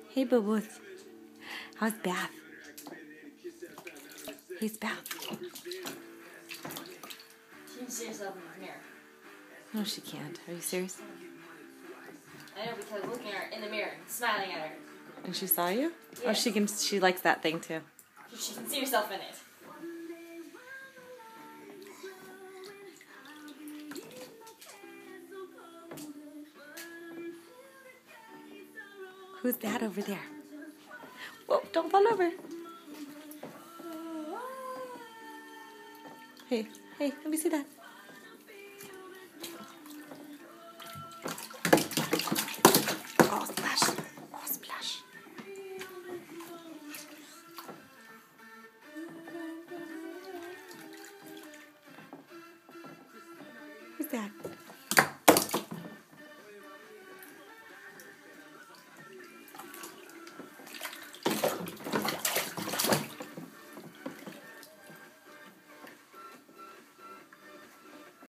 Hey, boo-boos. How's Bath? Hey's Bath. She can see herself in the mirror. No, she can't. Are you serious? I know, because looking at her in the mirror and smiling at her. And she saw you? Yeah. Oh, she likes that thing too. She can see herself in it. Who's that over there? Whoa, don't fall over. Hey, let me see that.